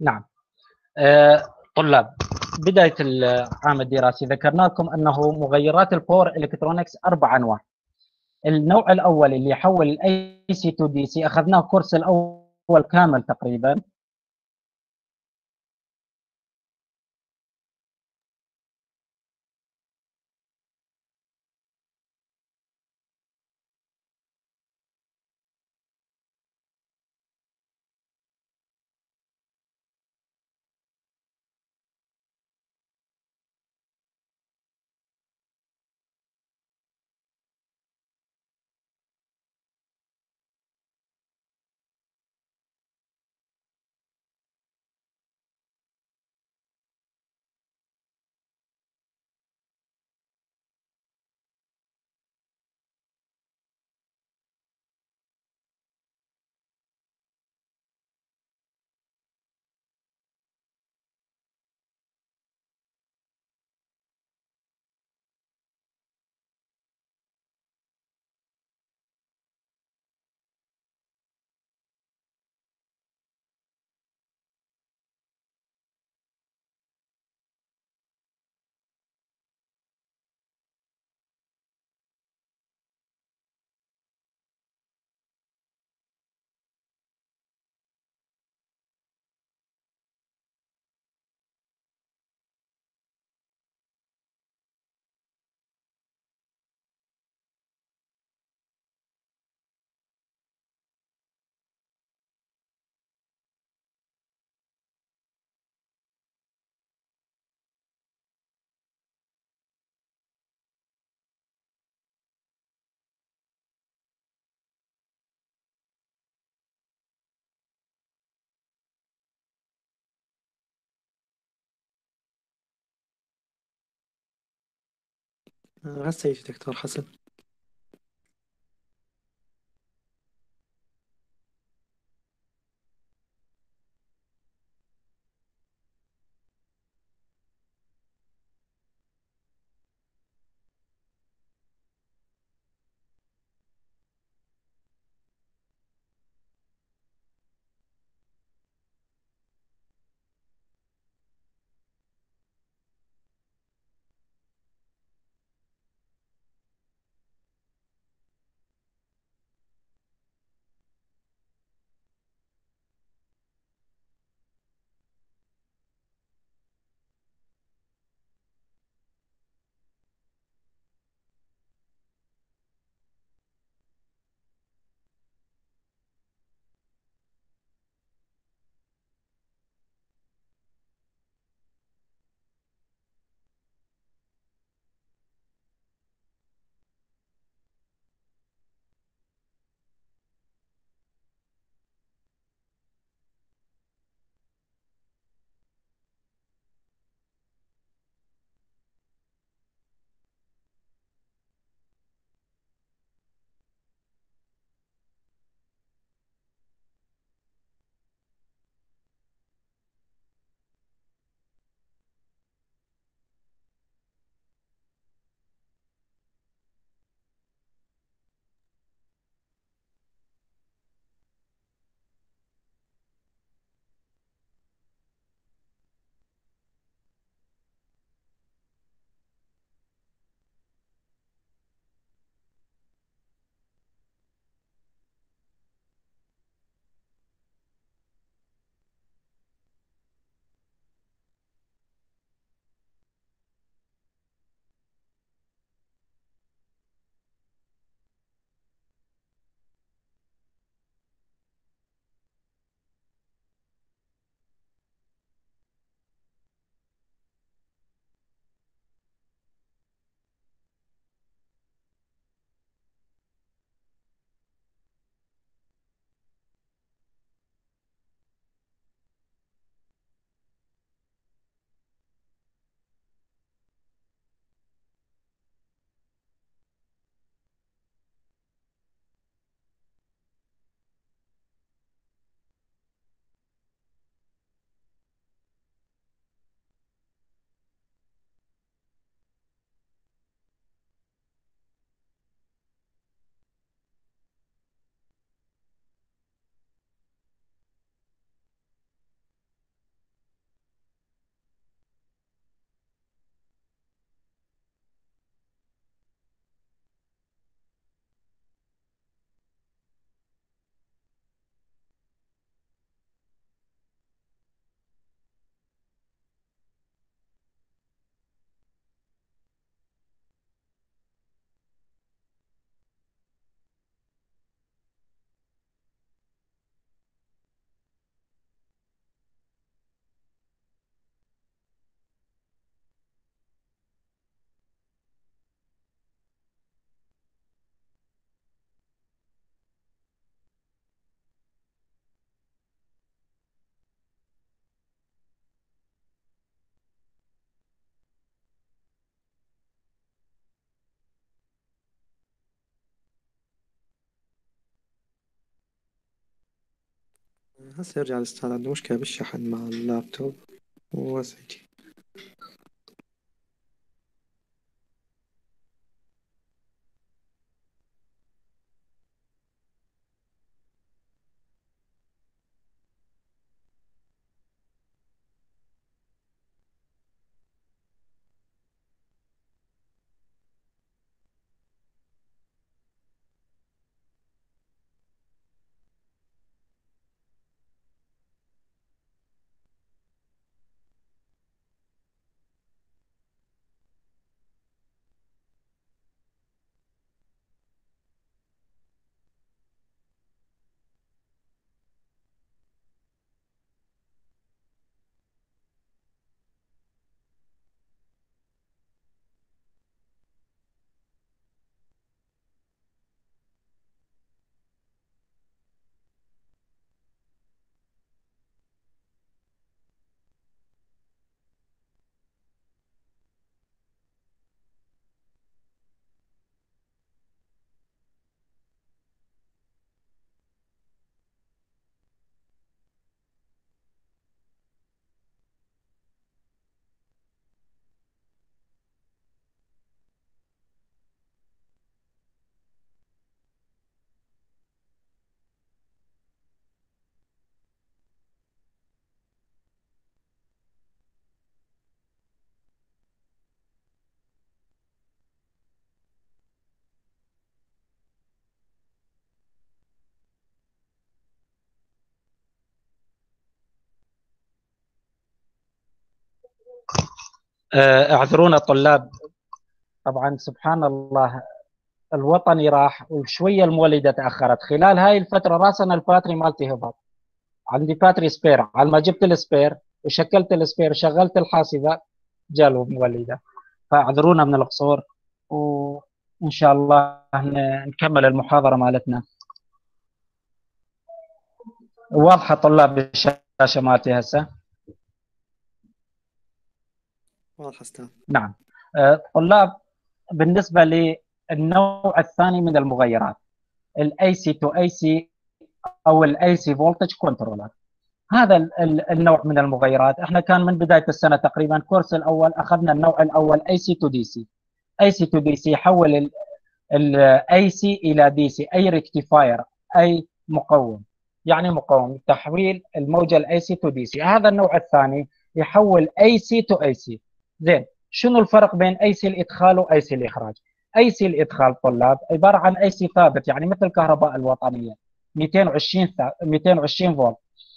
نعم. طلاب، بداية العام الدراسي ذكرنا لكم أنه مغيرات الباور إلكترونكس 4 أنواع. النوع الأول اللي يحول الأي سي تو دي سي أخذناه كورس الأول كامل تقريبا. هسه يجي دكتور حسن. هسه يرجع الأستاذ عنده مشكلة بالشحن مع اللابتوب وهسه يجي. اعذرونا طلاب، طبعا سبحان الله الوطني راح وشويه المولده تاخرت. خلال هاي الفتره راسنا الباتري مالتي هبط، عندي باتري سبير. على ما جبت السبير وشكلت السبير وشغلت الحاسبه جاء المولده. فاعذرونا من القصور، وان شاء الله نكمل المحاضره مالتنا. واضحه طلاب الشاشه مالتي هسه؟ واضح أستاذ. نعم. طلاب، بالنسبه للنوع الثاني من المغيرات، الاي سي تو اي سي او الاي سي فولتج كنترولر. هذا النوع من المغيرات احنا كان من بدايه السنه تقريبا الكورس الاول اخذنا النوع الاول اي سي تو دي سي. اي سي تو دي سي يحول الاي سي الى دي سي، اي ريكتيفاير، اي مقوم، يعني مقوم تحويل الموجه الاي سي تو دي سي. هذا النوع الثاني يحول اي سي تو اي سي. زين، شنو الفرق بين اي سي الادخال واي سي الاخراج؟ اي سي الادخال طلاب عباره عن اي سي ثابت، يعني مثل الكهرباء الوطنيه 220 فولت.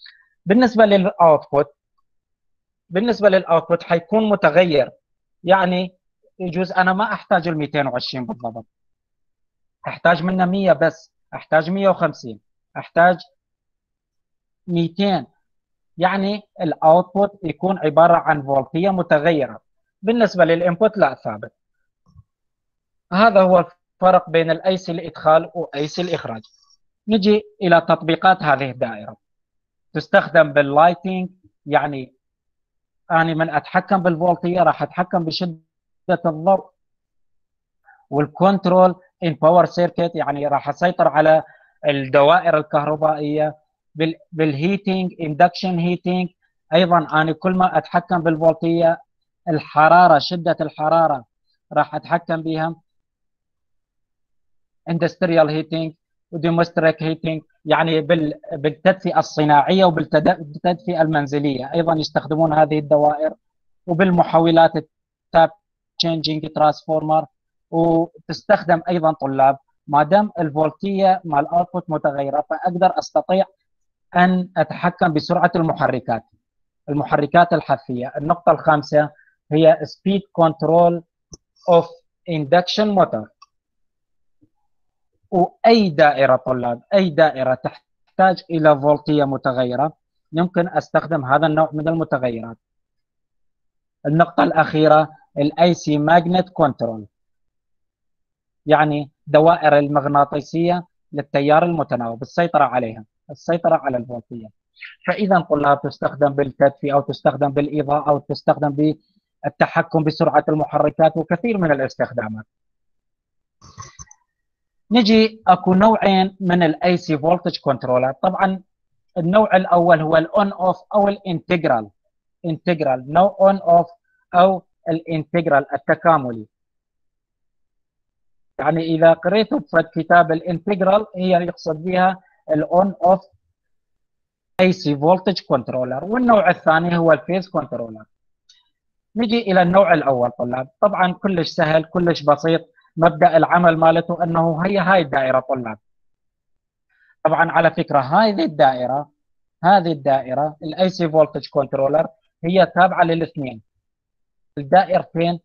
بالنسبه للاوتبوت حيكون متغير، يعني يجوز انا ما احتاج ال 220 بالضبط، احتاج منه 100 بس، احتاج 150، احتاج 200. يعني الاوتبوت يكون عباره عن فولتيه متغيره. بالنسبه للانبوت لا، ثابت. هذا هو الفرق بين الاي سي الادخال واي سي الاخراج. نجي الى تطبيقات هذه الدائره. تستخدم باللايتنج، يعني أنا من أتحكم بالفولتية راح أتحكم بشدة الضوء. والكنترول ان باور سيركت، يعني راح أسيطر على الدوائر الكهربائية. بالهيتنج، اندكشن هيتنج، أيضا أنا كل ما أتحكم بالفولتية، الحرارة، شدة الحرارة راح أتحكم بها. اندستريال هيتنج ودومستريك هيتنج، يعني بالتدفئة الصناعية وبالتدفئة المنزلية أيضا يستخدمون هذه الدوائر. وبالمحولات التاب تشينجينج ترانسفورمر. وتستخدم ايضا طلاب ما دام الفولتيه مع الاوتبوت متغيره، فاقدر استطيع ان اتحكم بسرعه المحركات الحثيه. النقطه الخامسه هي سبيد كنترول اوف اندكشن موتور. واي دائره طلاب، اي دائره تحتاج الى فولتيه متغيره يمكن استخدم هذا النوع من المتغيرات. النقطة الأخيرة الاي سي ماجنت كنترول، يعني دوائر المغناطيسية للتيار المتناوب، السيطرة عليها، السيطرة على الفولتية. فإذا طلاب تستخدم بالتدفئة أو تستخدم بالإضاءة أو تستخدم بالتحكم بسرعة المحركات وكثير من الاستخدامات. نجي اكو نوعين من الاي سي فولتج كنترولر. طبعا النوع الاول هو الاون اوف او الانتجرال. انتجرال نوع اون اوف او الانتجرال التكاملي. يعني اذا قريتوا في كتاب الانتجرال هي يقصد بها الاون اوف اي سي فولتج كنترولر، والنوع الثاني هو الفيز كنترولر. نجي الى النوع الاول طلاب، طبعا كلش سهل كلش بسيط. مبدا العمل مالته انه هاي الدائره طلاب. طبعا على فكره هذه الدائره الاي سي فولتج كنترولر هي تابعه للاثنين. الدائرتين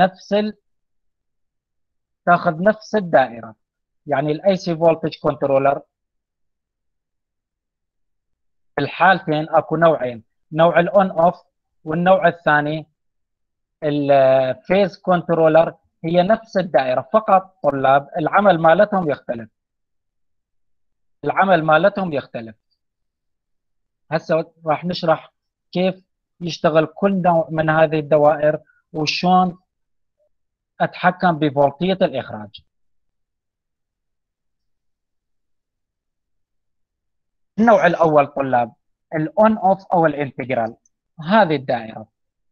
تاخذ نفس الدائره. يعني الاي سي فولتج كنترولر في الحالتين اكو نوعين، نوع الاون اوف والنوع الثاني الفيز كنترولر. هي نفس الدائره فقط طلاب العمل مالتهم يختلف. العمل مالتهم يختلف. هسه راح نشرح كيف يشتغل كل نوع من هذه الدوائر وشون اتحكم بفولتيه الاخراج. النوع الاول طلاب الاون اوف او الانتجرال. هذه الدائره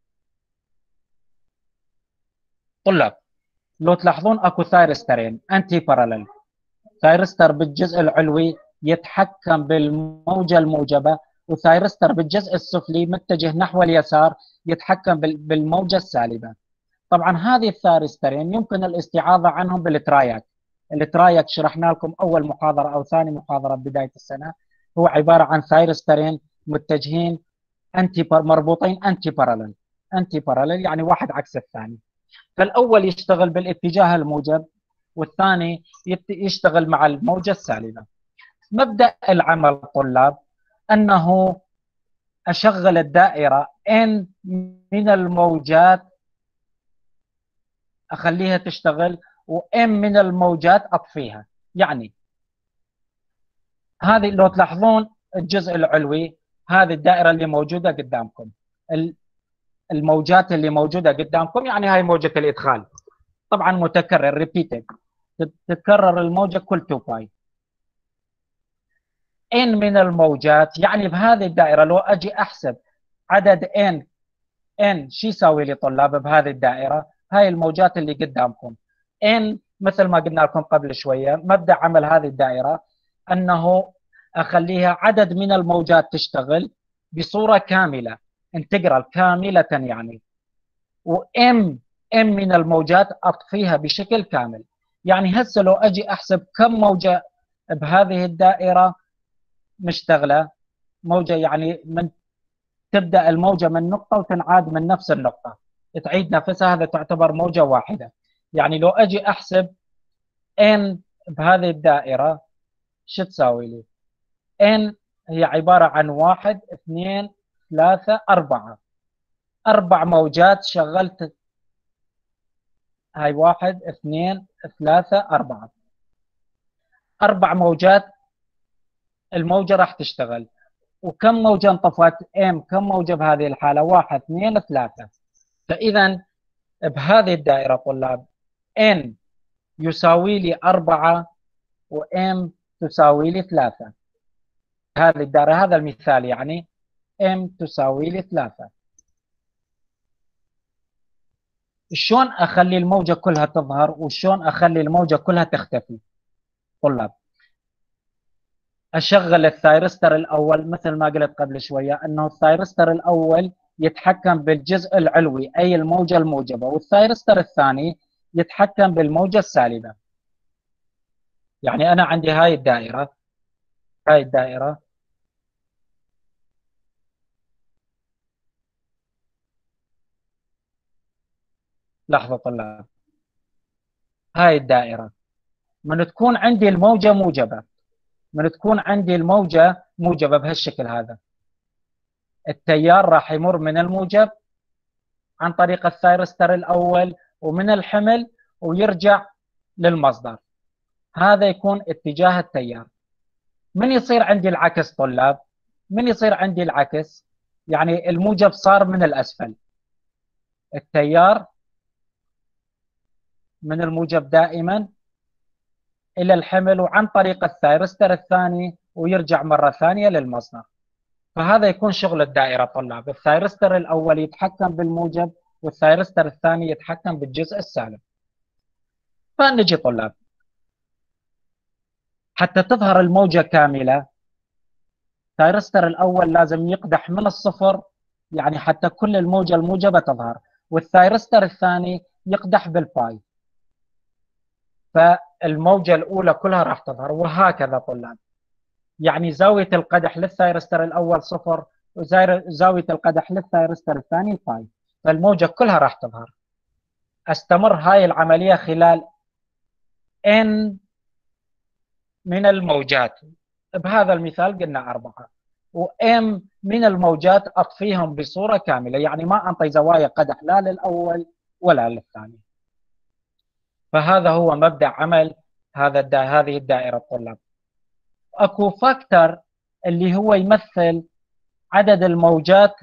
طلاب لو تلاحظون اكو ثايرسترين انتي بارالل. ثايرستر بالجزء العلوي يتحكم بالموجه الموجبه، وثايرستر بالجزء السفلي متجه نحو اليسار يتحكم بالموجه السالبه. طبعا هذه الثايرسترين يمكن الاستعاضه عنهم بالترايك. الترايك شرحنا لكم اول محاضره او ثاني محاضره بدايه السنه. هو عباره عن ثايرسترين متجهين مربوطين انتي بارالل يعني واحد عكس الثاني. فالاول يشتغل بالاتجاه الموجب والثاني يشتغل مع الموجه السالبه. مبدا العمل طلاب انه اشغل الدائره ان من الموجات اخليها تشتغل، وام من الموجات اطفيها. يعني هذه لو تلاحظون الجزء العلوي هذه الدائره اللي موجوده قدامكم، الموجات اللي موجوده قدامكم يعني هاي موجه الادخال. طبعا متكرر ريبيتد، تتكرر الموجه كل 2 باي. ان من الموجات يعني بهذه الدائره لو اجي احسب عدد ان شو يساوي لي طلاب بهذه الدائره؟ هاي الموجات اللي قدامكم ان مثل ما قلنا لكم قبل شويه. مبدا عمل هذه الدائره انه اخليها عدد من الموجات تشتغل بصوره كامله، انتجرال كامله يعني، وام من الموجات اطفيها بشكل كامل. يعني هسه لو اجي احسب كم موجه بهذه الدائره مشتغله، موجه يعني من تبدا الموجه من نقطه وتنعاد من نفس النقطه تعيد نفسها، هذا تعتبر موجه واحده. يعني لو اجي احسب ان بهذه الدائره شو تساوي لي؟ ان هي عباره عن 1 2 3 4 اربع موجات شغلت. هاي 1 2 3 4 اربع موجات الموجه راح تشتغل. وكم موجه انطفت؟ كم موجه بهذه الحاله؟ 1 2 3. فاذا بهذه الدائره طلاب ان يساوي لي 4 وام تساوي لي 3. هذه الدائره هذا المثال يعني ام تساوي لي 3. شلون اخلي الموجه كلها تظهر وشلون اخلي الموجه كلها تختفي طلاب؟ اشغل الثايرستر الاول مثل ما قلت قبل شويه انه الثايرستر الاول يتحكم بالجزء العلوي اي الموجه الموجبه، والثايرستر الثاني يتحكم بالموجه السالبه. يعني انا عندي هاي الدائره لحظه طلاب. هاي الدائره من تكون عندي الموجه موجبه، بهالشكل هذا، التيار راح يمر من الموجب عن طريق الثايرستر الاول ومن الحمل ويرجع للمصدر. هذا يكون اتجاه التيار. من يصير عندي العكس طلاب؟ من يصير عندي العكس يعني الموجب صار من الاسفل، التيار من الموجب دائما الى الحمل وعن طريق الثايرستر الثاني ويرجع مره ثانيه للمصدر. فهذا يكون شغل الدائرة طلاب. الثايرستر الأول يتحكم بالموجب، والثايرستر الثاني يتحكم بالجزء السالب. فنجي طلاب، حتى تظهر الموجة كاملة الثايرستر الأول لازم يقدح من الصفر، يعني حتى كل الموجة الموجبة تظهر، والثايرستر الثاني يقدح بالباي، فالموجة الأولى كلها راح تظهر. وهكذا طلاب، يعني زاوية القدح للثايرستر الأول صفر، وزاوية القدح للثايرستر الثاني باي، فالموجة كلها راح تظهر. استمر هاي العملية خلال n من الموجات. بهذا المثال قلنا 4، وm من الموجات أطفيهم بصورة كاملة، يعني ما أنطي زوايا قدح لا للأول ولا للثاني. فهذا هو مبدأ عمل هذه الدائرة الطلاب. اكو فاكتور اللي هو يمثل عدد الموجات.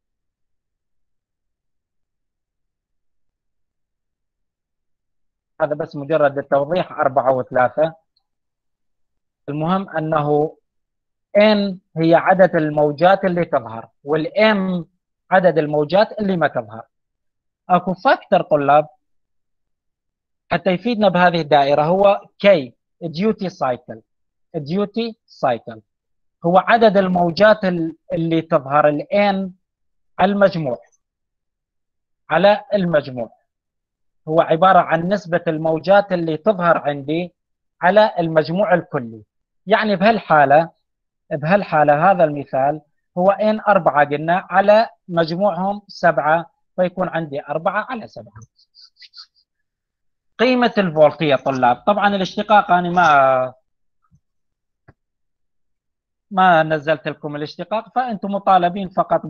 هذا بس مجرد التوضيح، 4 و3. المهم أنه n هي عدد الموجات اللي تظهر، والm عدد الموجات اللي ما تظهر. اكو فاكتور طلاب حتى يفيدنا بهذه الدائرة، هو K duty cycle. duty cycle هو عدد الموجات اللي تظهر الN على المجموع، على المجموع هو عبارة عن نسبة الموجات اللي تظهر عندي على المجموع الكلي. يعني بهالحالة هذا المثال هو N 4 قلنا على مجموعهم 7، فيكون عندي 4 على 7. قيمة الفولتية طلاب، طبعا الاشتقاق أنا ما نزلت لكم الاشتقاق، فأنتم مطالبين فقط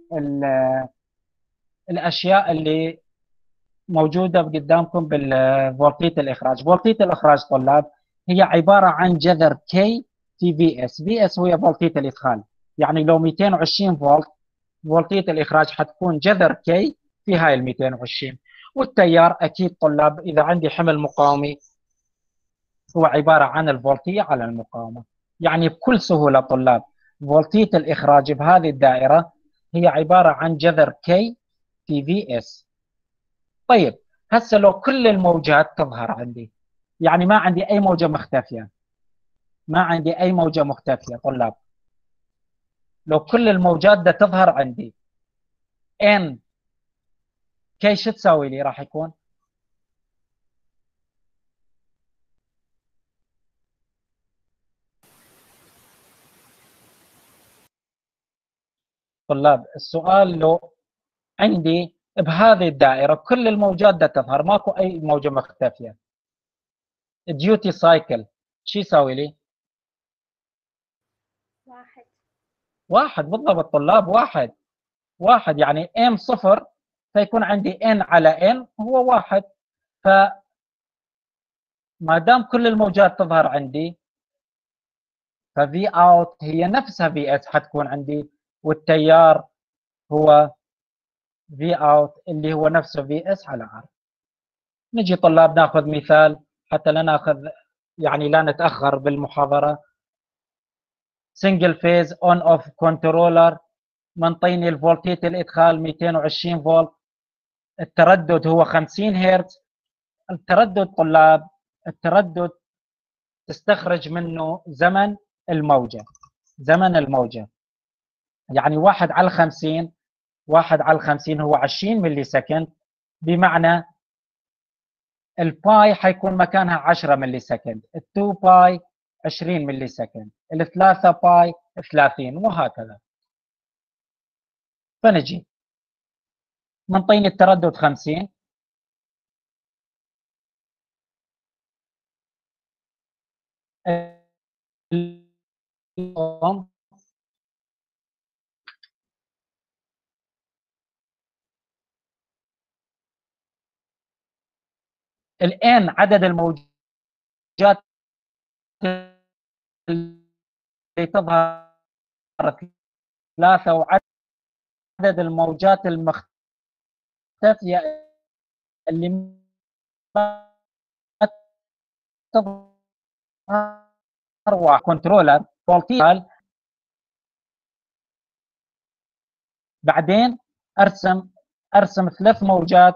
بالأشياء اللي موجودة قدامكم بالفولتية الإخراج. فولتية الإخراج طلاب هي عبارة عن جذر K في VS. VS هي فولتية الإدخال، يعني لو 220 فولت فولتية الإخراج حتكون جذر K في هاي ال 220. والتيار أكيد طلاب إذا عندي حمل مقاومي هو عبارة عن الفولتية على المقاومة. يعني بكل سهولة طلاب فولتية الإخراج بهذه الدائرة هي عبارة عن جذر K في VS. طيب هسه لو كل الموجات تظهر عندي، يعني ما عندي أي موجة مختفية، ما عندي أي موجة مختفية طلاب، لو كل الموجات ده تظهر عندي N K شو تساوي لي؟ راح يكون طلاب السؤال لو عندي بهذه الدائرة كل الموجات ده تظهر، ماكو أي موجة مختفية، ديوتي سايكل شو يساوي لي؟ 1. 1 بالضبط طلاب، 1 يعني M صفر، فيكون عندي N على N هو 1. فما دام كل الموجات تظهر عندي ففي اوت هي نفسها في اس حتكون عندي، والتيار هو في اوت اللي هو نفسه في اس على ار. نجي طلاب ناخذ مثال حتى لا ناخذ يعني لا نتاخر بالمحاضره. سنجل فيز اون اوف كنترولر، منطيني الفولتيه الادخال 220 فولت، التردد هو 50 هرتز. التردد طلاب، التردد تستخرج منه زمن الموجه، زمن الموجه يعني 1 على 50، 1 على 50 هو 20 ملي سكند، بمعنى الباي حيكون مكانها 10 ملي سكند، ال2 باي 20 ملي سكند، ال3 باي 30 وهكذا. فنجي منطيني التردد 50، الان عدد الموجات اللي تظهر 3، وعدد الموجات المختفيه اللي ما تظهر. كنترولر فولتيال بعدين ارسم 3 موجات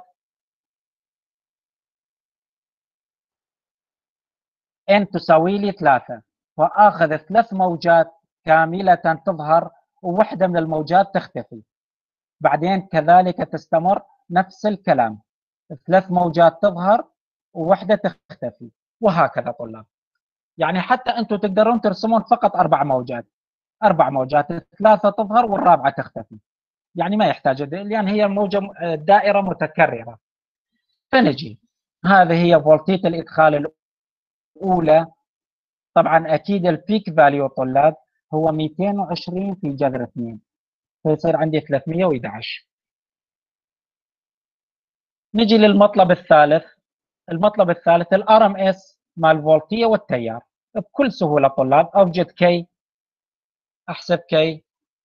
n تساوي لي 3، فاخذ 3 موجات كامله تظهر ووحده من الموجات تختفي. بعدين كذلك تستمر نفس الكلام، 3 موجات تظهر ووحده تختفي، وهكذا طلاب. يعني حتى انتم تقدرون ترسمون فقط 4 موجات، 4 موجات، 3 تظهر والرابعه تختفي، يعني ما يحتاج، لان هي موجه دائره متكرره. فنجي، هذه هي فولتيه الادخال الاولى. طبعا اكيد البيك فاليو طلاب هو 220 في جذر 2، فيصير عندي 311. نجي للمطلب الثالث. المطلب الثالث الار ام اس مال الفولتيه والتيار. بكل سهوله طلاب اوجد كي، احسب كي.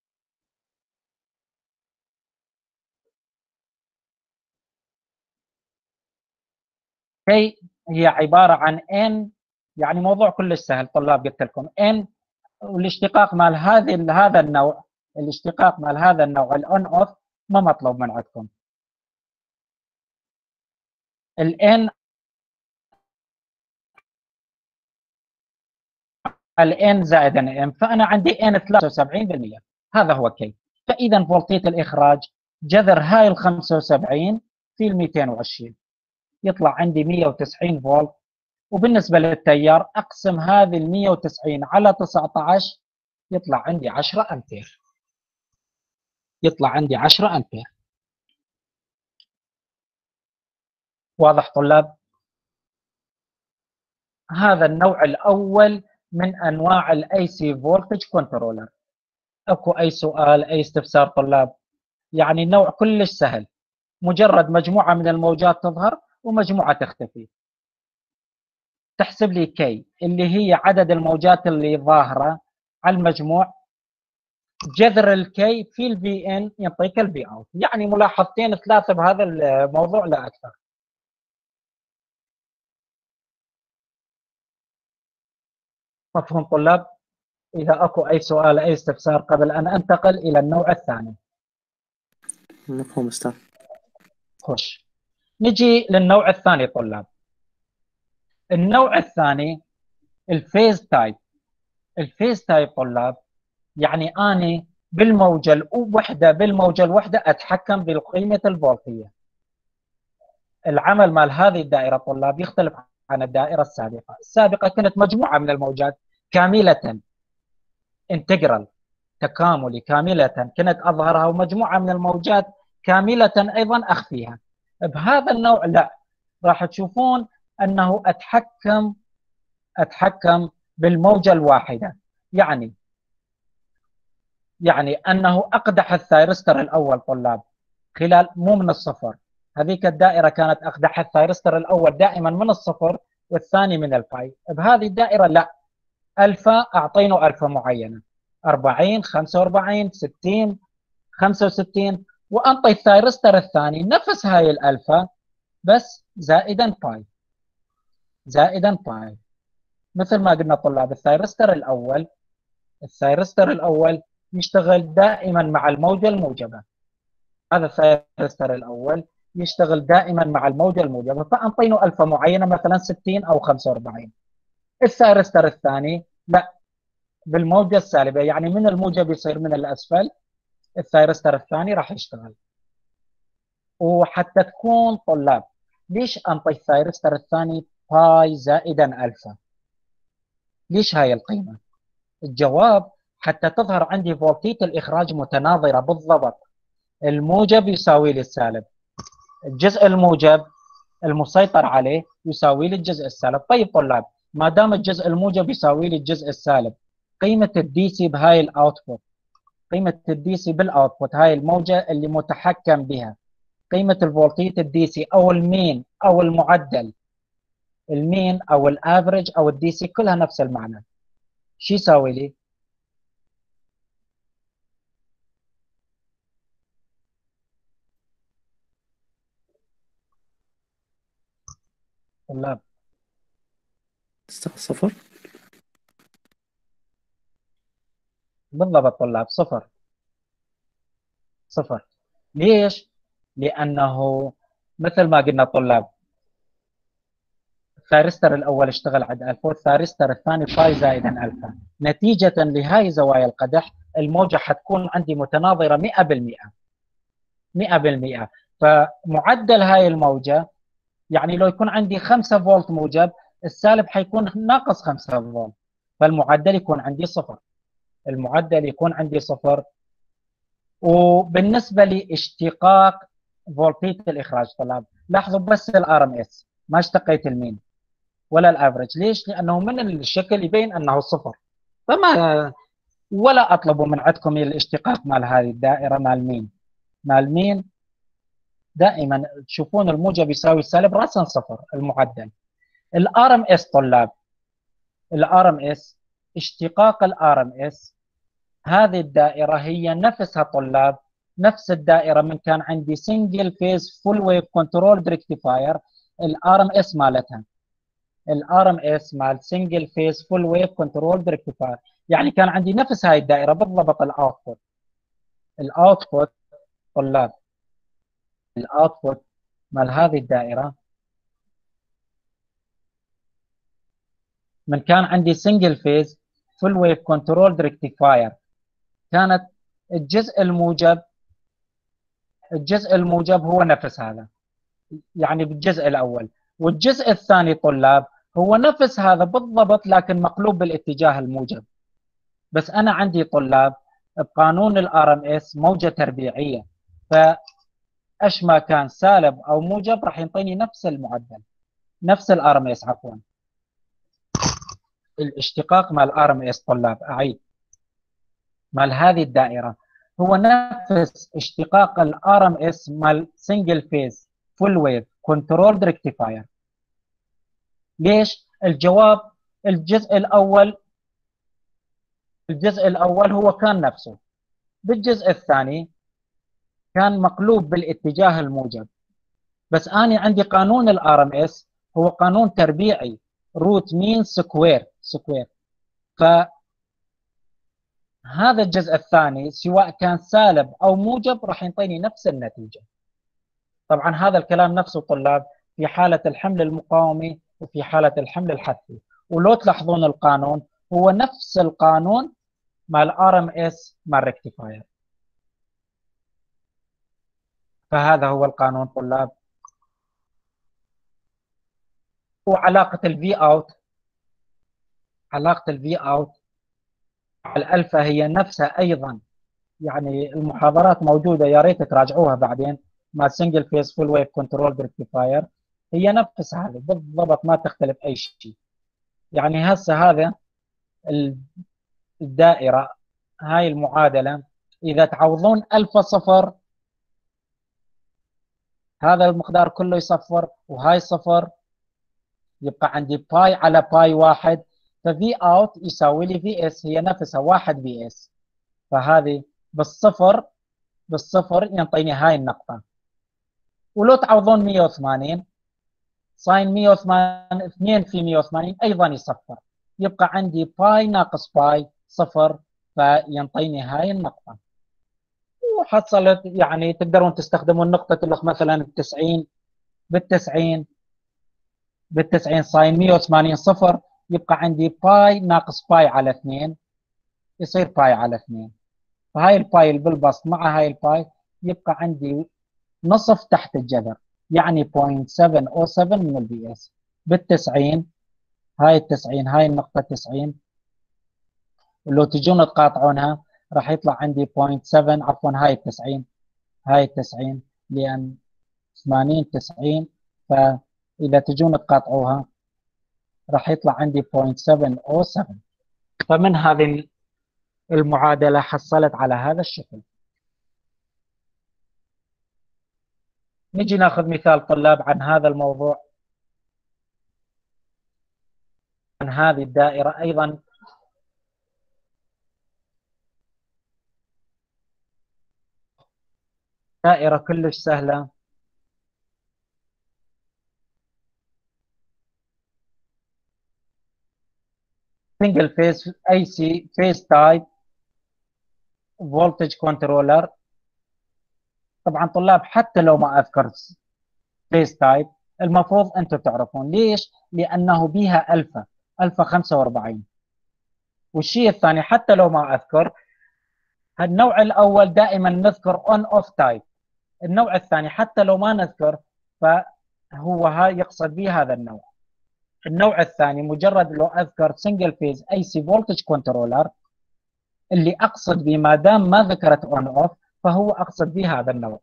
كي هي عباره عن ان، يعني موضوع كلش سهل طلاب، قلت لكم ان، والاشتقاق مال هذا النوع، الاشتقاق مال هذا النوع الاون اوف ما مطلوب من عندكم. الان الان زائد ام، فانا عندي ان 73%، هذا هو كي. فاذا فولتيه الاخراج جذر هاي ال 75 في ال 220 يطلع عندي 190 فولت. وبالنسبه للتيار اقسم هذه ال 190 على 19 يطلع عندي 10 امبير، يطلع عندي 10 امبير. واضح طلاب؟ هذا النوع الاول من انواع الاي سي فولتج كنترولر. اكو اي سؤال، اي استفسار طلاب؟ يعني نوع كلش سهل، مجرد مجموعه من الموجات تظهر ومجموعه تختفي. تحسب لي كي اللي هي عدد الموجات اللي ظاهره على المجموع، جذر الكي في الفي ان يعطيك الفي اوت. يعني ملاحظتين 3 بهذا الموضوع لا اكثر. مفهوم طلاب؟ اذا اكو اي سؤال، اي استفسار قبل ان انتقل الى النوع الثاني. مفهوم أستاذ. خش. نجي للنوع الثاني طلاب. النوع الثاني الفيز تايب. الفيز تايب طلاب يعني اني بالموجه الوحده، بالموجه الوحده اتحكم بقيمه الفولتيه. العمل مال هذه الدائره طلاب يختلف عن الدائره السابقه. السابقه كانت مجموعه من الموجات كامله، انتجرال، تكاملي كامله كنت اظهرها، ومجموعه من الموجات كامله ايضا اخفيها. بهذا النوع لا، راح تشوفون انه اتحكم بالموجه الواحده. يعني انه اقدح الثايرستر الاول طلاب خلال، مو من الصفر. هذيك الدائره كانت اقدح الثايرستر الاول دائما من الصفر والثاني من الباي. بهذه الدائره لا، الفا اعطينه الفا معينه، 40 45 60 65، وانطي الثايرستر الثاني نفس هاي الالفا بس زائدا باي، زائدا باي. مثل ما قلنا طلاب الثايرستر الاول يشتغل دائما مع الموجه الموجبه. هذا الثايرستر الاول يشتغل دائما مع الموجه الموجبه، فانطينه الفا معينه مثلا 60 او 45. الثايرستر الثاني لا، بالموجه السالبه، يعني من الموجب يصير من الاسفل، الثايرستر الثاني راح يشتغل. وحتى تكون طلاب، ليش انطي الثايرستر الثاني باي زائدا الفا؟ ليش هاي القيمه؟ الجواب حتى تظهر عندي فولتيه الاخراج متناظره بالضبط. الموجب يساوي لي السالب، الجزء الموجب المسيطر عليه يساوي لي الجزء السالب. طيب طلاب، ما دام الجزء الموجب يساوي لي الجزء السالب، قيمه الدي سي بهاي الاوتبوت، قيمه الدي سي بالاوتبوت، هاي الموجه اللي متحكم بها، قيمه الفولتيه الدي سي او المين او المعدل، المين او الافرج او الدي سي كلها نفس المعنى. شو يساوي لي؟ طلاب أستاذ صفر. بالضبط طلاب، صفر. صفر. ليش؟ لأنه مثل ما قلنا الطلاب، الثارستر الأول اشتغل عند ألفا والثارستر الثاني باي زائدا ألفا. نتيجة لهاي زوايا القدح الموجة حتكون عندي متناظرة 100%. 100%. فمعدل هاي الموجة يعني لو يكون عندي 5 فولت موجب، السالب حيكون ناقص 5 فولت، فالمعدل يكون عندي صفر. المعدل يكون عندي صفر. وبالنسبة لاشتقاق فولتية الإخراج طلاب، لاحظوا بس الار ام اس، ما اشتقيت المين ولا الافرج. ليش؟ لأنه من الشكل يبين أنه صفر، فما ولا أطلب من عندكم الاشتقاق مال هذه الدائرة مال مين. مال مين دائما تشوفون الموجب يساوي السالب رأسا صفر المعدل. الار ام اس طلاب، الار ام اس، اشتقاق الار ام اس، هذه الدائرة هي نفسها طلاب، نفس الدائرة من كان عندي سنجل فيز فول ويف كنترول ريكتيفاير. الار ام اس مالتها، الار ام اس مال سنجل فيز فول ويف كنترول ريكتيفاير، يعني كان عندي نفس هاي الدائرة بالضبط. الاوتبوت، الاوتبوت طلاب، الاوتبوت مال هذه الدائرة من كان عندي سنجل فيز فول ويف كنترول ريكتيفاير، كانت الجزء الموجب، الجزء الموجب هو نفس هذا، يعني بالجزء الأول. والجزء الثاني طلاب هو نفس هذا بالضبط لكن مقلوب بالاتجاه الموجب. بس أنا عندي طلاب بقانون الار ام اس موجة تربيعية، فأش ما كان سالب أو موجب راح ينطيني نفس المعدل، نفس الار ام اس عفوا. الاشتقاق مال الار ام اس طلاب، أعيد، مال هذه الدائرة هو نفس اشتقاق الار ام اس مال سنجل فيز فول ويف كنترول ريكتيفاير. ليش؟ الجواب الجزء الأول، الجزء الأول هو كان نفسه، بالجزء الثاني كان مقلوب بالاتجاه الموجب. بس أنا عندي قانون الار ام اس هو قانون تربيعي، روت مين سكوير سكوير. فهذا الجزء الثاني سواء كان سالب أو موجب راح ينطيني نفس النتيجة. طبعا هذا الكلام نفسه طلاب في حالة الحمل المقاومي وفي حالة الحمل الحثي. ولو تلاحظون القانون هو نفس القانون مال ار ام اس مال ريكتيفاير. فهذا هو القانون طلاب. وعلاقة الفي اوت، علاقة الفي اوت على الالفا هي نفسها ايضا، يعني المحاضرات موجودة يا ريت تراجعوها بعدين، مع سنجل فيس فول ويف كنترول ريكتيفاير، هي نفسها هذه بالضبط ما تختلف اي شيء. يعني هسه هذا الدائرة، هاي المعادلة إذا تعوضون ألفا صفر هذا المقدار كله يصفر وهاي صفر، يبقى عندي باي على باي واحد، ففي اوت يساوي لي في اس هي نفسها واحد في اس. فهذه بالصفر، بالصفر ينطيني هاي النقطة. ولو تعوضون 180 ساين 180 2 في 180 أيضا يصفر، يبقى عندي باي ناقص باي صفر، فينطيني هاي النقطة. وحصلت يعني تقدرون تستخدمون نقطة الأخ مثلا 90 بال90 بال90 ساين 180 صفر، يبقى عندي باي ناقص باي على 2 يصير باي على 2. فهاي الباي اللي بالبسط مع هاي الباي يبقى عندي نصف تحت الجذر، يعني 0.707 من البي اس بال90. هاي ال90 هاي النقطة 90 ولو تجون تقاطعونها راح يطلع عندي 0.7 عفوا هاي ال90 هاي ال90 لأن 80 90، فإذا تجون تقاطعوها راح يطلع عندي 0.707. فمن هذه المعادلة حصلت على هذا الشكل. نجي ناخذ مثال طلاب عن هذا الموضوع، عن هذه الدائرة أيضا. دائرة كلش سهلة، single phase AC phase type voltage controller طبعا طلاب حتى لو ما اذكر فيس تايب المفروض انتم تعرفون ليش؟ لانه بها الفا 45. والشيء الثاني حتى لو ما اذكر، النوع الاول دائما نذكر اون اوف تايب، النوع الثاني حتى لو ما نذكر فهو يقصد به هذا النوع. النوع الثاني مجرد لو اذكر سنجل فيز اي سي فولتج كنترولر، اللي اقصد به ما دام ما ذكرت اون اوف فهو اقصد به هذا النوع.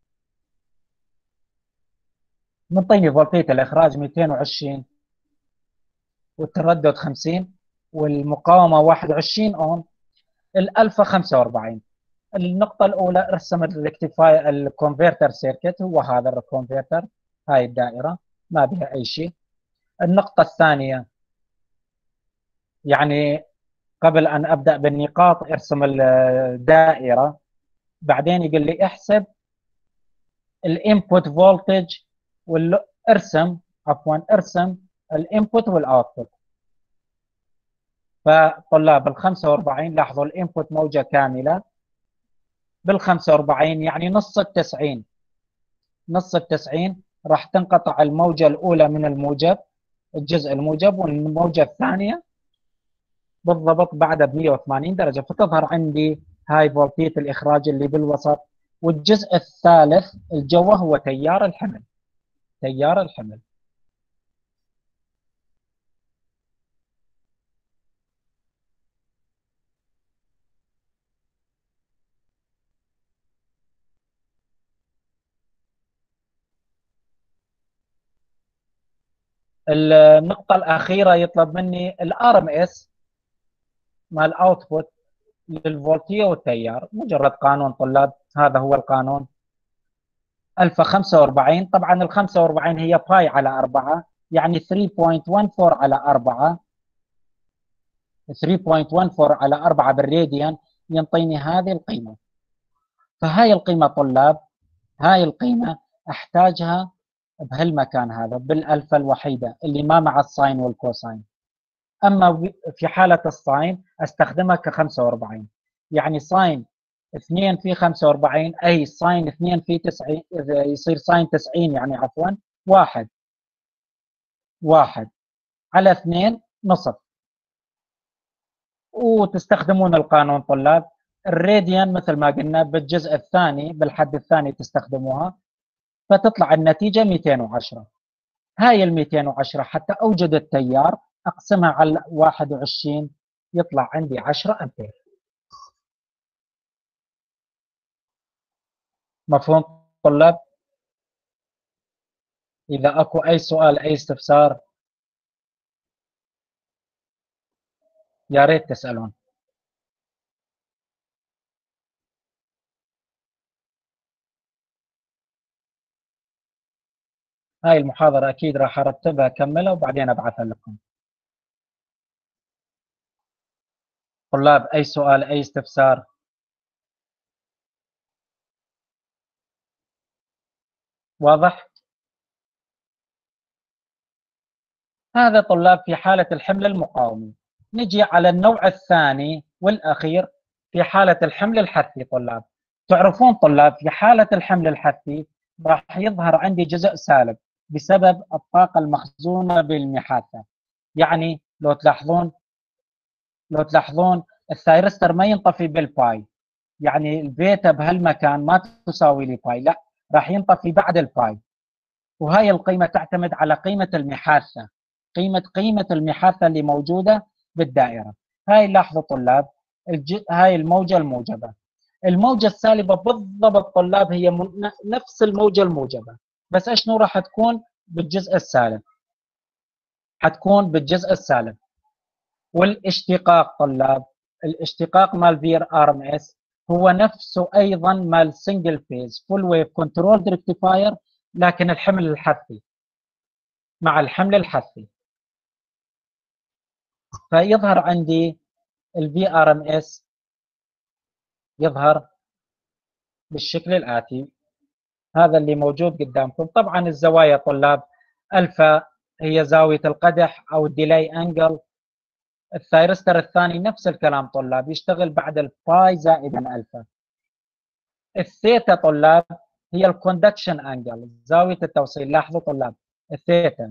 منطيني فولتيه الاخراج 220 والتردد 50 والمقاومه 21 اوم، الالفا 45. النقطه الاولى رسم الريكتيفاي الكونفرتر سيركت، هو هذا الكونفرتر، هاي الدائره ما بها اي شيء. النقطه الثانيه يعني قبل ان ابدا بالنقاط ارسم الدائره، بعدين يقول لي احسب الانبوت فولتج ارسم ارسم الانبوت والاوتبوت. فطلاب ال 45 لاحظوا الانبوت موجه كامله بال 45 يعني نص ال 90، نص ال 90 راح تنقطع الموجه الاولى من الموجب، الجزء الموجب، والموجه الثانيه بالضبط بعد ب 180 درجه، فتظهر عندي هاي فولتيه الاخراج اللي بالوسط. والجزء الثالث الجوه هو تيار الحمل، تيار الحمل. النقطة الأخيرة يطلب مني الار ام اس مال اوتبوت للفولتية والتيار، مجرد قانون طلاب، هذا هو القانون. الفا 45، طبعا ال 45 هي باي على 4 يعني 3.14 على 4، 3.14 على 4 بالراديان ينطيني هذه القيمة. فهاي القيمة طلاب، هاي القيمة احتاجها بهالمكان هذا بالالفا الوحيدة اللي ما مع الساين والكوساين. اما في حاله الساين استخدمها ك 45، يعني ساين 2 في 45 اي ساين 2 في 90 يصير ساين 90 يعني عفوا 1 1 على 2 نصف. وتستخدمون القانون طلاب، الراديان مثل ما قلنا بالجزء الثاني بالحد الثاني تستخدموها، فتطلع النتيجه 210. هاي ال 210 حتى اوجد التيار اقسمها على 21 يطلع عندي 10 امبير. مفهوم طلاب؟ إذا أكو أي سؤال أي استفسار يا ريت تسألون. هاي المحاضرة أكيد راح أرتبها أكملها وبعدين أبعثها لكم. طلاب أي سؤال أي استفسار؟ واضح؟ هذا طلاب في حالة الحمل المقاومي. نجي على النوع الثاني والأخير في حالة الحمل الحثي. طلاب تعرفون طلاب في حالة الحمل الحثي راح يظهر عندي جزء سالب بسبب الطاقة المخزونة بالمحاثة. يعني لو تلاحظون الثايرستر ما ينطفي بالباي، يعني البيتا بهالمكان ما تساوي لي باي، لا راح ينطفي بعد الباي. وهاي القيمة تعتمد على قيمة المحاثة، قيمة المحاثة اللي موجودة بالدائرة. هاي لاحظوا طلاب، هاي الموجة الموجبة. الموجة السالبة بالضبط طلاب هي نفس الموجة الموجبة، بس اشنو راح تكون بالجزء السالب، حتكون بالجزء السالب. والاشتقاق طلاب، الاشتقاق مال في ار ام اس هو نفسه ايضا مال سنجل فيز فول ويف كنترول ريكتيفاير، لكن الحمل الحثي مع الحمل الحثي. فيظهر عندي الفي ار ام اس يظهر بالشكل الاتي، هذا اللي موجود قدامكم. طبعا الزوايا طلاب الفا هي زاويه القدح او الديلاي انجل. الثايرستر الثاني نفس الكلام طلاب، يشتغل بعد الباي زائدا الفا. الثيتا طلاب هي الكوندكشن انجل، زاويه التوصيل. لاحظوا طلاب، الثيتا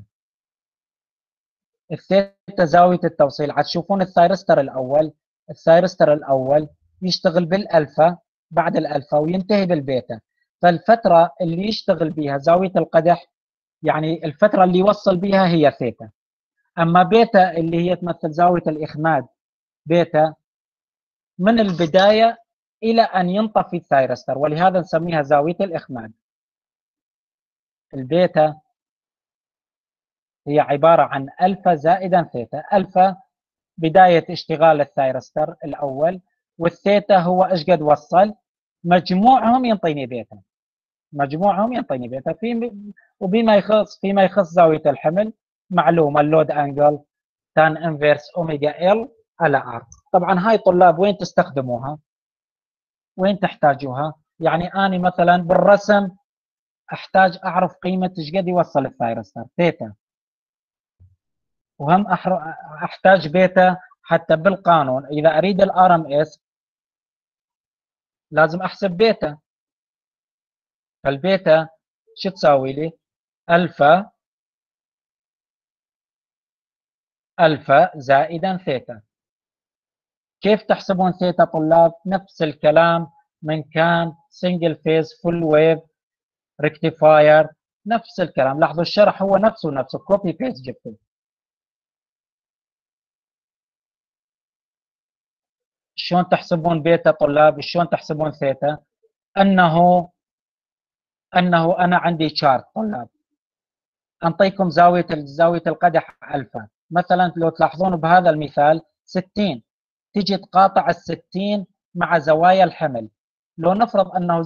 زاويه التوصيل. هتشوفون الثايرستر الاول يشتغل بالالفا، بعد الالفا وينتهي بالبيتا. فالفتره اللي يشتغل بها زاويه القدح، يعني الفتره اللي يوصل بها هي ثيتا. اما بيتا اللي هي تمثل زاويه الاخماد، بيتا من البدايه الى ان ينطفي الثايرستر، ولهذا نسميها زاويه الاخماد. البيتا هي عباره عن الفا زائدا ثيتا. الفا بدايه اشتغال الثايرستر الاول، والثيتا هو ايش قد وصل، مجموعهم ينطيني بيتا. فيما يخص زاويه الحمل، معلومه اللود انجل تان انفيرس اوميجا ال على ار. طبعا هاي طلاب وين تستخدموها؟ وين تحتاجوها؟ يعني انا مثلا بالرسم احتاج اعرف قيمه ايش قد يوصل الثايرستر ثيتا، وهم احتاج بيتا حتى بالقانون اذا اريد الار ام اس لازم احسب بيتا. فالبيتا شو تساوي لي؟ الفا زائدا ثيتا. كيف تحسبون ثيتا طلاب؟ نفس الكلام من كان سنجل فيز فول ويف ريكتيفاير، نفس الكلام. لاحظوا الشرح هو نفسه كوبي بيست جبته. شلون تحسبون بيتا طلاب؟ شلون تحسبون ثيتا؟ انه انا عندي شارت طلاب، انطيكم زاويه القدح الفا. مثلا لو تلاحظون بهذا المثال 60، تجي تقاطع ال60 مع زوايا الحمل. لو نفرض انه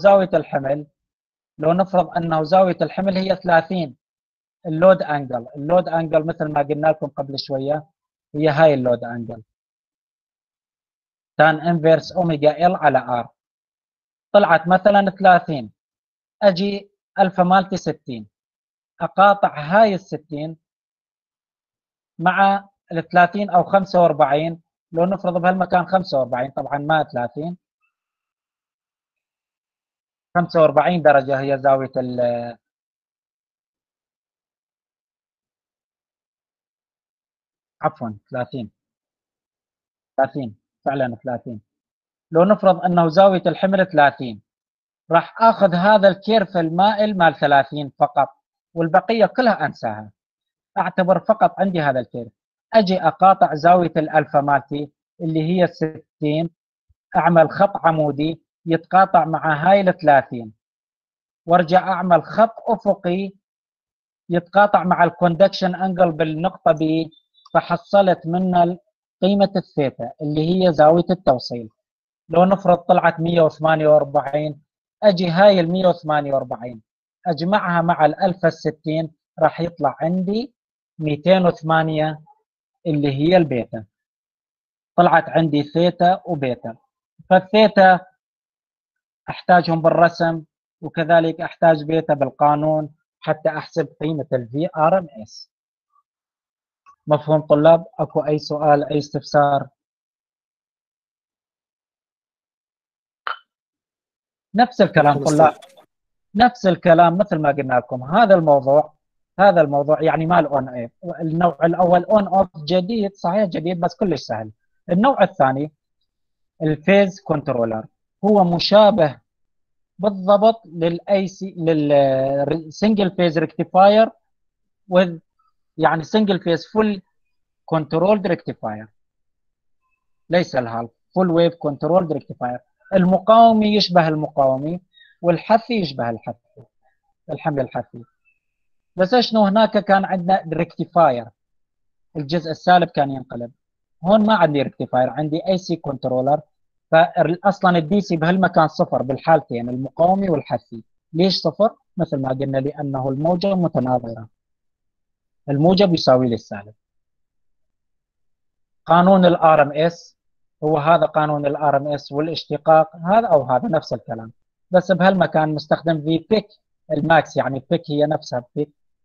زاويه الحمل هي 30، اللود انجل مثل ما قلنا لكم قبل شويه هي هاي اللود انجل تان انفيرس اوميجا ال على ار. طلعت مثلا 30، اجي الفا مالتي 60، اقاطع هاي ال60 مع ال 30 او 45. لو نفرض بهالمكان 45، طبعا ما 30، 45 درجه هي زاويه عفوا 30 فعلا 30. لو نفرض انه زاويه الحمل 30، راح اخذ هذا الكيرف المائل مال 30 فقط، والبقيه كلها انساها، اعتبر فقط عندي هذا الكيرف. اجي اقاطع زاويه الالفا مالتي اللي هي 60، اعمل خط عمودي يتقاطع مع هاي ال 30، وارجع اعمل خط افقي يتقاطع مع الكوندكشن انجل بالنقطه B، فحصلت من قيمه الثيتا اللي هي زاويه التوصيل. لو نفرض طلعت 148، اجي هاي ال 148 اجمعها مع الالفا 60، راح يطلع عندي 208 اللي هي البيتا. طلعت عندي ثيتا وبيتا. فالثيتا احتاجهم بالرسم، وكذلك احتاج بيتا بالقانون حتى احسب قيمه الفي ار ام اس. مفهوم طلاب؟ اكو اي سؤال اي استفسار؟ نفس الكلام طلاب، نفس الكلام مثل ما قلنا لكم. هذا الموضوع يعني مال اون اف. النوع الاول اون اوف جديد، صحيح جديد بس كلش سهل. النوع الثاني الفيز كنترولر، هو مشابه بالضبط للاي سي للسنجل فيز ريكتيفاير، وذ يعني سنجل فيز فول كنترولد ريكتيفاير، ليس الهالف، فول ويف كنترولد ريكتيفاير. المقاومي يشبه المقاومي، والحثي يشبه الحثي، الحمل الحثي. بس شنو هناك كان عندنا ريكتيفاير، الجزء السالب كان ينقلب. هون ما عندي ريكتيفاير، عندي اي سي كنترولر. فاصلا الدي سي بهالمكان صفر بالحالتين، المقاومي والحثي. ليش صفر؟ مثل ما قلنا لانه الموجه متناظره، الموجب يساوي لي السالب. قانون الار ام اس هو هذا، قانون الار ام اس والاشتقاق هذا او هذا نفس الكلام، بس بهالمكان مستخدم في بيك الماكس، يعني بيك هي نفسها بيك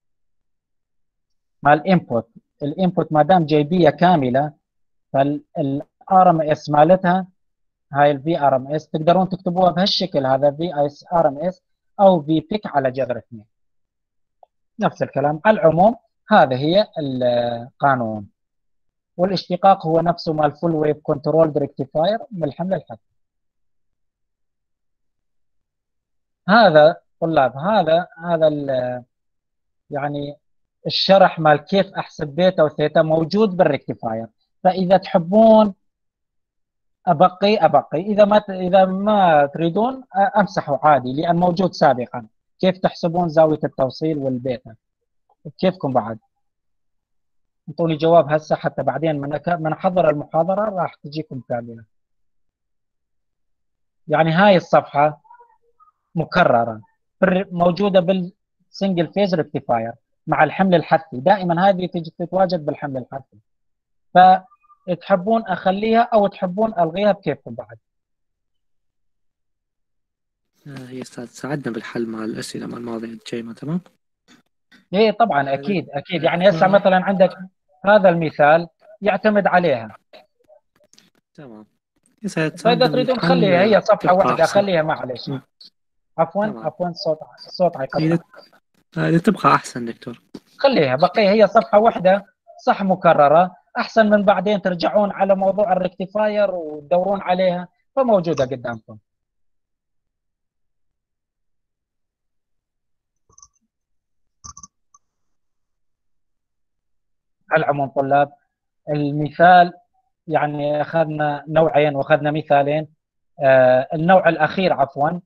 مع الانبوت. الانبوت ما دام جايبيه كامله، فالار ام اس مالتها هاي الفي ار ام اس تقدرون تكتبوها بهالشكل هذا في اس ار ام اس او في بيك على جذر 2. نفس الكلام. على العموم هذا هي القانون، والاشتقاق هو نفسه مال فول ويف كنترول ريكتيفاير من الحمل الحثي. هذا طلاب هذا يعني الشرح مال كيف احسب بيتا وثيتا موجود بالريكتيفاير، فاذا تحبون ابقي اذا ما تريدون امسحه عادي لان موجود سابقا كيف تحسبون زاويه التوصيل والبيتا. كيفكم بعد؟ انطوني جواب هسه حتى بعدين من احضر المحاضره راح تجيكم كامله. يعني هاي الصفحه مكرره موجوده بالسنجل فيز ريكتيفاير مع الحمل الحثي، دائما هذه تجي تتواجد بالحمل الحثي، فتحبون اخليها او تحبون الغيها بكيفكم بعد. هي أستاذ ساعدنا بالحل مع الأسئلة مع المواضيع الجاية، تمام؟ ايه طبعا اكيد يعني هسه مثلا عندك هذا المثال يعتمد عليها، تمام. فاذا تساعدنا تريدون بالحل خليها هي صفحه تبقى واحده أحسن. خليها معلش. عفوا تمام. الصوت هي يقطع. تبقى أحسن دكتور. خليها بقي هي صفحه واحده صح مكرره، احسن من بعدين ترجعون على موضوع الريكتيفاير وتدورون عليها، فموجوده قدامكم. على العموم طلاب المثال يعني اخذنا نوعين واخذنا مثالين. النوع الاخير عفوا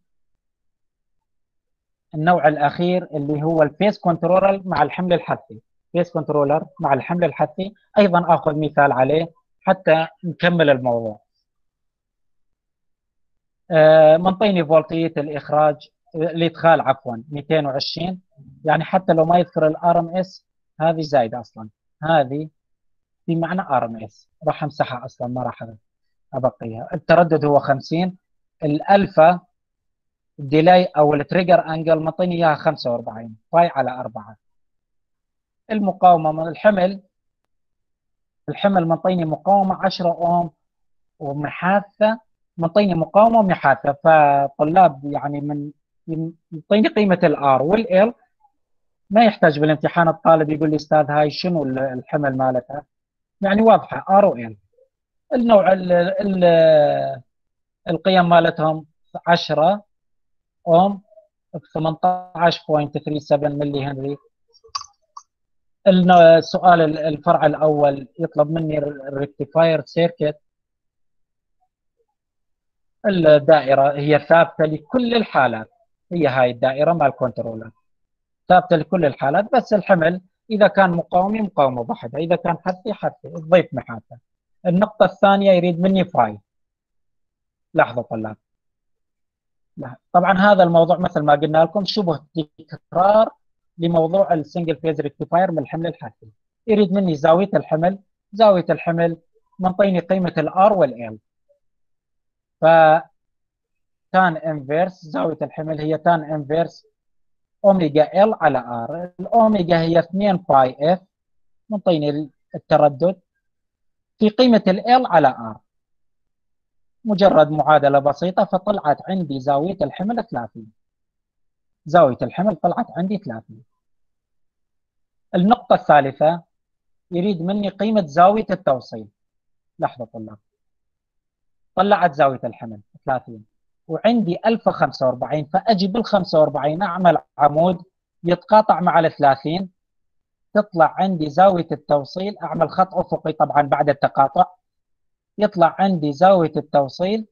النوع الاخير اللي هو الفيس كنترولر مع الحمل الحثي. فيس كنترولر مع الحمل الحثي ايضا اخذ مثال عليه حتى نكمل الموضوع. منطيني فولتيه الادخال عفوا 220، يعني حتى لو ما يذكر الار ام اس هذه زايده اصلا، هذه في معنى ار ام اس راح امسحها اصلا ما راح ابقيها. التردد هو 50، الالفا الديلاي او التريجر انجل منطيني اياها 45 باي على 4. المقاومه من الحمل منطيني مقاومه 10 اوم ومحاثه، منطيني مقاومه ومحاثه، فطلاب يعني منطيني قيمه الار والال. ما يحتاج بالامتحان الطالب يقول لي استاذ هاي شنو الحمل مالتها، يعني واضحه ار وال. النوع القيم مالتهم 10 اوم ب 18.37 ملي هنري. السؤال الفرع الاول يطلب مني الريكتيفاير سيركت. الدائره هي ثابته لكل الحالات، هي هاي الدائره مال كنترولر ثابته لكل الحالات، بس الحمل اذا كان مقاومي مقاومه بحدها، اذا كان حثي حثي تضيف محاثه. النقطه الثانيه يريد مني فاي. لحظه طلاب، طبعا هذا الموضوع مثل ما قلنا لكم شبه تكرار لموضوع السنجل فيز ريكتيفاير من الحمل الحثي. يريد مني زاويه الحمل منطيني قيمه الار والال، فتان انفيرس زاويه الحمل هي تان انفيرس اوميجا ال على ار. الاوميجا هي 2 باي اف منطيني التردد في قيمه ال على ار. مجرد معادله بسيطه فطلعت عندي زاويه الحمل 30. زاويه الحمل طلعت عندي 30. النقطه الثالثه يريد مني قيمه زاويه التوصيل. لحظه طلاب، طلعت زاويه الحمل 30 وعندي 1045، فاجي بال 45 اعمل عمود يتقاطع مع ال 30، تطلع عندي زاويه التوصيل. اعمل خط افقي طبعا بعد التقاطع، يطلع عندي زاويه التوصيل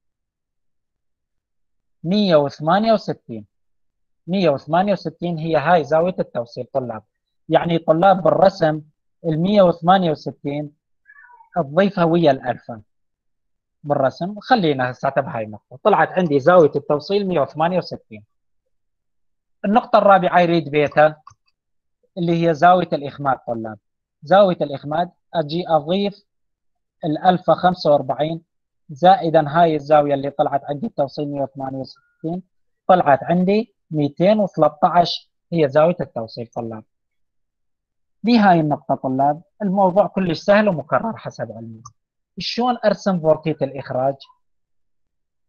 168. 168 هي هاي زاويه التوصيل طلاب. يعني طلاب بالرسم ال 168 تضيفها ويا الالفا بالرسم. خلينا هسه بهاي النقطه طلعت عندي زاويه التوصيل 168. النقطه الرابعه يريد بيتها اللي هي زاويه الاخماد طلاب. زاويه الاخماد اجي اضيف الالفا 45 زائدا هاي الزاويه اللي طلعت عندي التوصيل 168 طلعت عندي 213 هي زاويه التوصيل طلاب. بهاي النقطه طلاب الموضوع كلش سهل ومكرر حسب علمي. شلون ارسم فولتيه الاخراج؟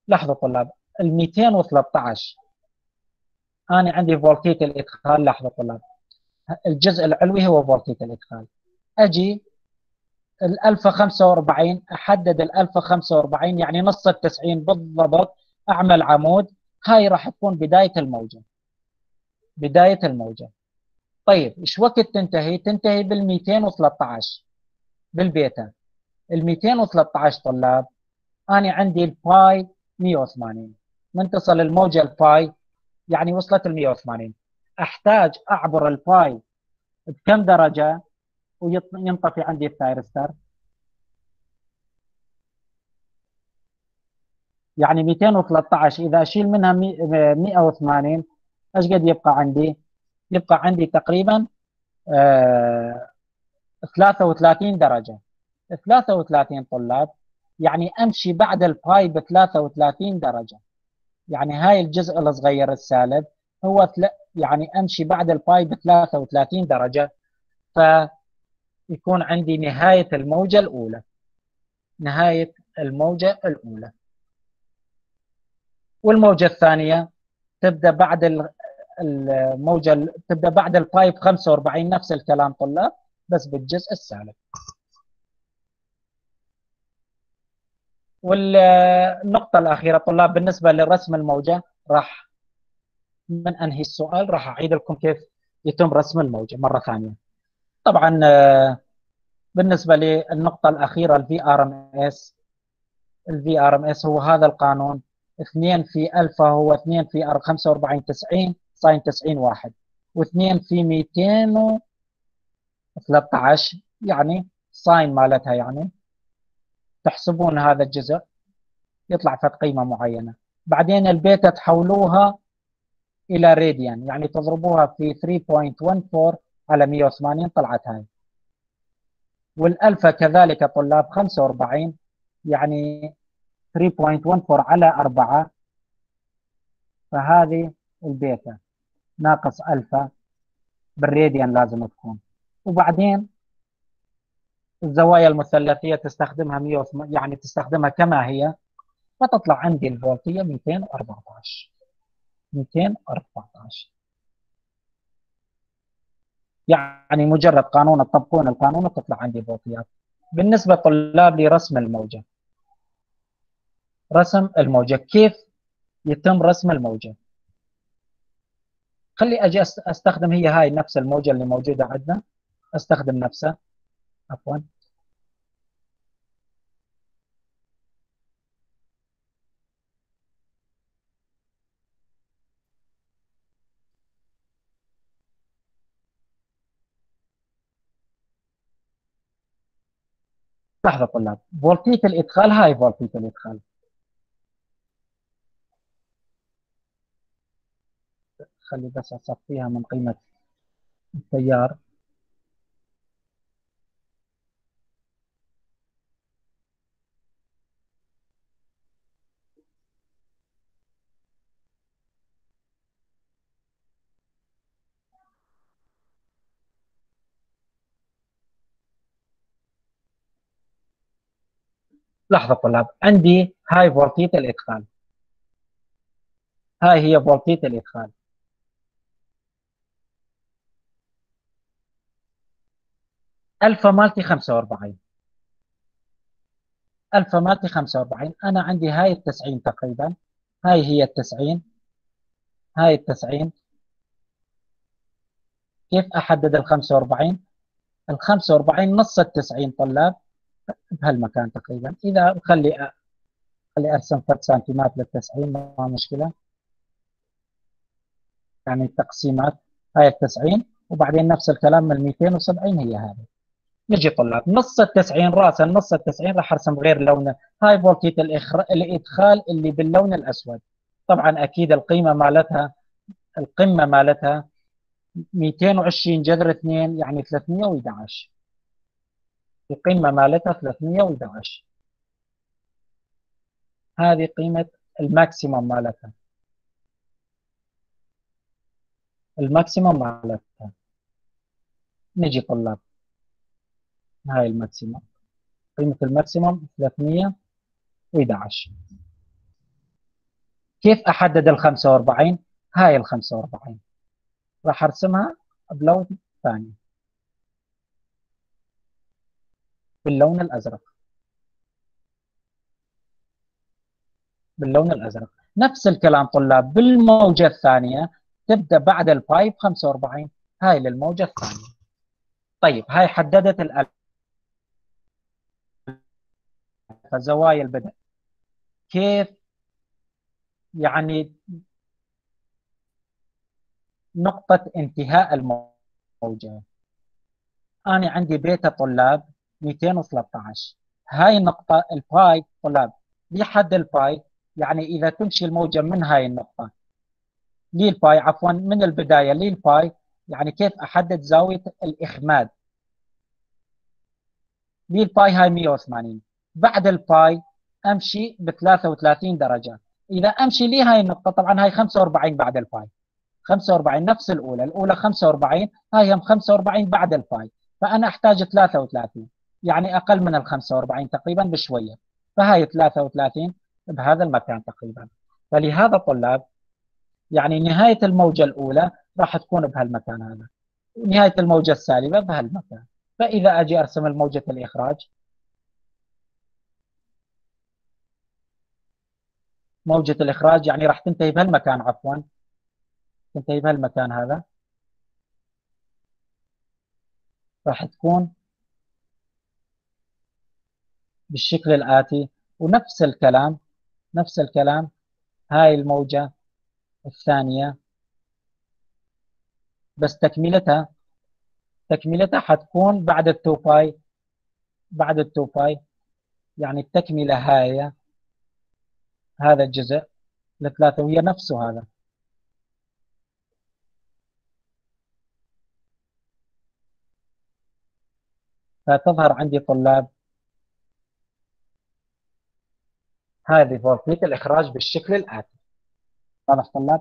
لحظة طلاب، ال 213 أنا عندي فولتية الإدخال. لحظة طلاب، الجزء العلوي هو فولتية الإدخال. أجي ال 1045 أحدد ال 1045 يعني نص ال 90 بالضبط، أعمل عمود. هاي راح تكون بداية الموجة، بداية الموجة. طيب ايش وقت تنتهي؟ تنتهي بال 213 بالبيتا. ال 213 طلاب، أنا عندي الباي 180، من تصل الموجة الباي يعني وصلت ال 180. أحتاج أعبر الباي بكم درجة وينطفي عندي الثايرستر؟ يعني 213 إذا أشيل منها 180 ايش قد يبقى عندي؟ يبقى عندي تقريبا 33 درجة. 33 طلاب، يعني أمشي بعد الباي ب 33 درجة. يعني هاي الجزء الصغير السالب هو يعني أمشي بعد الباي ب 33 درجة، فيكون عندي نهاية الموجة الأولى. نهاية الموجة الأولى. والموجة الثانية تبدأ بعد الموجة، تبدأ بعد الباي ب 45، نفس الكلام طلاب بس بالجزء السالب. والنقطة الأخيرة طلاب بالنسبة لرسم الموجة، راح من أنهي السؤال راح أعيد لكم كيف يتم رسم الموجة مرة ثانية. طبعا بالنسبة للنقطة الأخيرة الفي ار ام اس، الفي ار ام اس هو هذا القانون 2 في الفا هو 2 في 45 90 ساين 90 واحد، و2 في 213 يعني ساين مالتها، يعني تحسبون هذا الجزء يطلع فد قيمة معينة. بعدين البيتا تحولوها إلى راديان، يعني تضربوها في 3.14 على 180 طلعت هاي. والألفا كذلك طلاب 45 يعني 3.14 على 4، فهذه البيتا ناقص ألفا بالراديان لازم تكون. وبعدين الزوايا المثلثية تستخدمها 100 يعني تستخدمها كما هي، فتطلع عندي الفولتية 214. 214 يعني مجرد قانون تطبقون القانون وتطلع عندي الفولتيات. بالنسبة طلاب لرسم الموجة، رسم الموجة كيف يتم رسم الموجة؟ خلي أجي أستخدم هي هاي نفس الموجة اللي موجودة عندنا، أستخدم نفسها. عفوا، لحظة طلاب، فولتية الإدخال هاي فولتية الإدخال. خلي بس أصفيها من قيمة التيار. لحظة طلاب، عندي هاي فولتية الإدخال، هاي هي فولتية الإدخال. ألفا مالتي 45، ألفا مالتي 45. أنا عندي هاي ال90 تقريبا، هاي هي ال90، هاي ال90. كيف أحدد ال45؟ ال45 نص ال90 طلاب بهالمكان تقريبا. إذا خلي أرسم فد سنتيمات لل90 ما مشكلة، يعني التقسيمات هاي ال90 وبعدين نفس الكلام من 270 هي هذه. نجي طلاب نص ال90 راسا، نص ال90 راح ارسم غير لونه. هاي فولتية الادخال اللي باللون الاسود. طبعا اكيد القيمه مالتها، القمه مالتها 220 جذر 2 يعني 311. القمه مالتها 311، هذه قيمه الماكسيموم مالتها، الماكسيموم مالتها. نجي طلاب، هاي الماكسيموم، قيمه الماكسيموم 311. كيف أحدد ال 45؟ هاي ال 45 راح أرسمها بلون ثاني باللون الأزرق. باللون الأزرق نفس الكلام طلاب بالموجة الثانية تبدأ بعد الباي ب 45. هاي للموجة الثانية. طيب هاي حددت الألفا زوايا البدء. كيف يعني نقطة انتهاء الموجة؟ أنا عندي بيتا طلاب 213. هاي النقطة الباي طلاب لحد الباي، يعني إذا تمشي الموجة من هاي النقطة للباي، عفوا من البداية للباي، يعني كيف أحدد زاوية الإخماد للباي؟ هاي 180. بعد الباي أمشي ب 33 درجة. إذا أمشي لي هاي النقطة، طبعا هاي 45 بعد الباي، 45 نفس الأولى 45، هاي هم 45 بعد الباي، فأنا أحتاج 33، يعني أقل من ال 45 تقريبا بشوية، فهاي 33 بهذا المكان تقريبا. فلهذا طلاب يعني نهاية الموجة الأولى راح تكون بهالمكان هذا، ونهاية الموجة السالبة بهالمكان. فإذا أجي أرسم الموجة الإخراج، موجة الإخراج يعني راح تنتهي بهالمكان، عفوا تنتهي بهالمكان هذا، راح تكون بالشكل الآتي. ونفس الكلام، نفس الكلام هاي الموجة الثانية، بس تكملتها حتكون بعد التو باي، بعد التو باي، يعني التكملة هاي هذا الجزء الثلاثة وهي نفسه هذا. فتظهر عندي طلاب هذه فورمية الإخراج بالشكل الآتي. واضح طلاب؟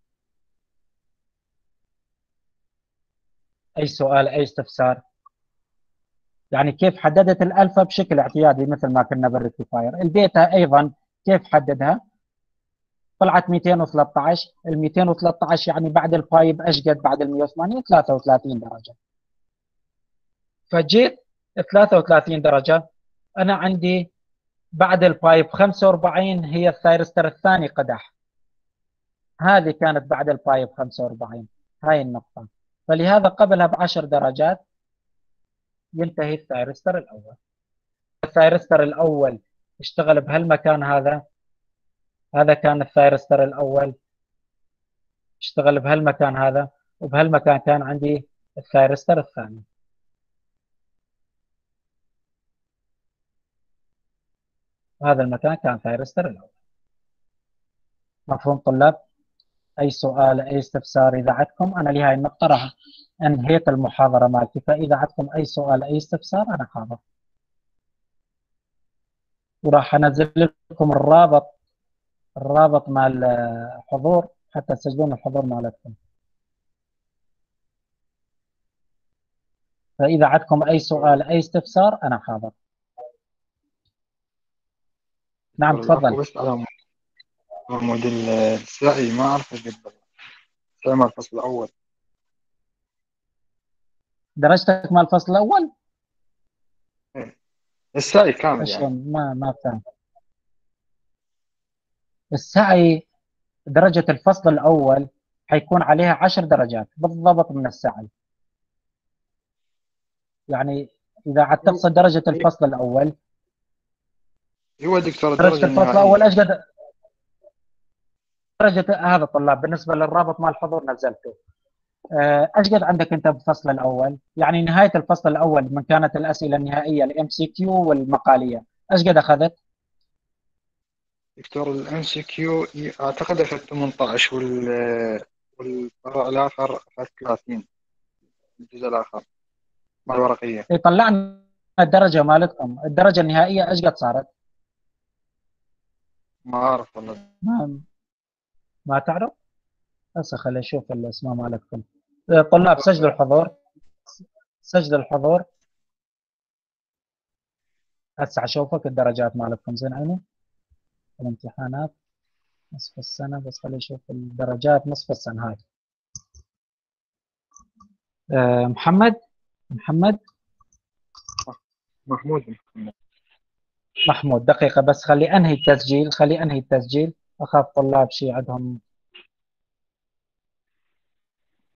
أي سؤال، أي استفسار؟ يعني كيف حددت الألفا بشكل اعتيادي مثل ما كنا بالريكتيفاير. البيتا أيضا كيف حددها؟ طلعت 213. ال 213 يعني بعد الباي بأشقد بعد ال 180 33 درجة. فجيت 33 درجة، أنا عندي بعد الباي ب 45 هي الثايرستر الثاني قدح، هذه كانت بعد الباي ب 45 هاي النقطة. فلهذا قبلها ب10 درجات ينتهي الثايرستر الأول. الثايرستر الأول اشتغل بهالمكان هذا، هذا كان الثايرستر الأول اشتغل بهالمكان هذا، وبهالمكان كان عندي الثايرستر الثاني. هذا المكان كان ثايرستر الأول. مفهوم طلاب؟ أي سؤال، أي استفسار إذا عندكم؟ أنا لهاي النقطة راح أنهيت المحاضرة مالتي، فإذا عندكم أي سؤال، أي استفسار أنا حاضر، وراح أنزل لكم الرابط مال الحضور حتى تسجلون الحضور مالتكم. فإذا عندكم أي سؤال، أي استفسار أنا حاضر. نعم تفضل. بس على موديل السعي ما أعرف أجيب السعي مع الفصل الأول. درجتك مال الفصل الأول؟ إيه. السعي كامل إيش يعني. ما فهمت. السعي درجة الفصل الأول حيكون عليها 10 درجات بالضبط من السعي. يعني إذا عاد تقصد درجة الفصل الأول، هو دكتور درجة الدرجة الفصل الأول النهائية. أشقد درجة هذا الطلاب بالنسبة للرابط مال الحضور نزلته. أشقد عندك أنت بالفصل الأول، يعني نهاية الفصل الأول من كانت الأسئلة النهائية الام سي كيو والمقالية أشقد أخذت؟ دكتور الام سي كيو أعتقد أخذت 18 والفرع الآخر أخذت 30. الجزء الآخر مع الورقية. طلعنا الدرجة مالتكم، الدرجة النهائية أشقد صارت؟ ما أعرف والله. ما تعرف؟ هسه خليني أشوف الأسماء مالتكم. طلاب سجلوا الحضور، سجل الحضور. هسه أشوفك الدرجات مالتكم. زين عيني الامتحانات نصف السنة، بس خليني أشوف الدرجات نصف السنة هاي. محمد محمود. محمود، دقيقة بس، خلي أنهي التسجيل، أخاف طلاب شي عندهم